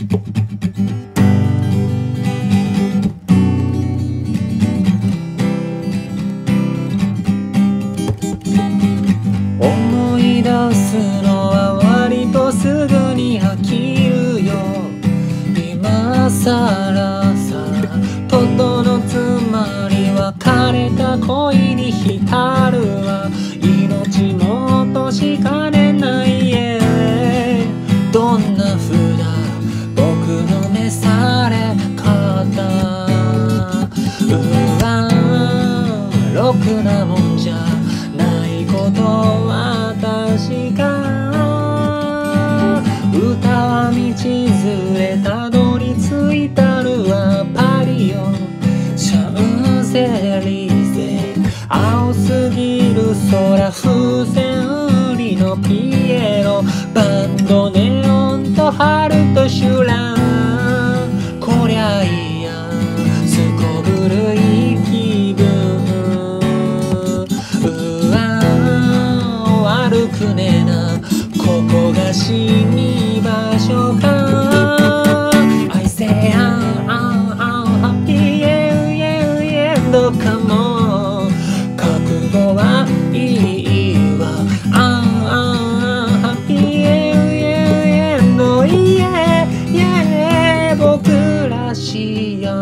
思い出すのは割とすぐに飽きるよ。今さらさとのつまり別れた恋に浸るわ。命も落としかねない、どんな風だ僕の召され方。うわろくなもんじゃないことは確か。歌は道連れたどり着いたるはパリよ。シャンゼリゼ青すぎる空、風船売りのピエロ、バンドネオンと春と修羅。こりゃいいやすこぶるいい気分。うわ悪くねえなここが死に場所か。I say happy endかも。覚悟はいいわ。Happy end いえ僕らしや。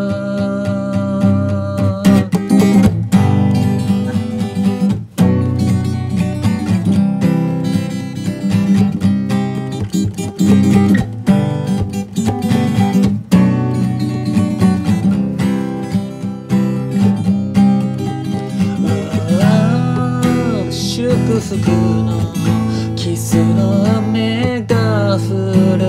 祝福のキスの雨が降る。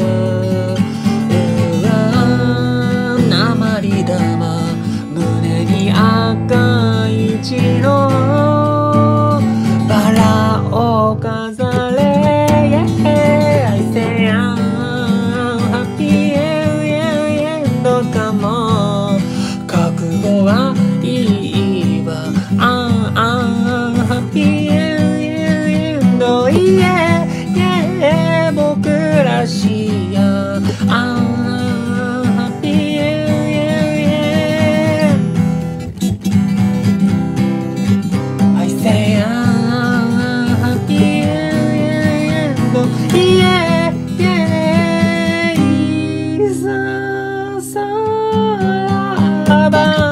うわ鉛玉胸に赤い色、バラを飾れ。I say happy endかも。覚悟はいいわ。Happy end いえ僕らしや。Happy end I say happy end いざさらば。